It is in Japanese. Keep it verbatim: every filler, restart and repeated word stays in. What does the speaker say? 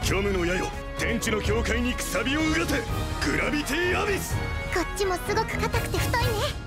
虚無の矢よ、天地の境界にくさびをうがて。グラビティアビス。 こっちもすごく硬くて太いね。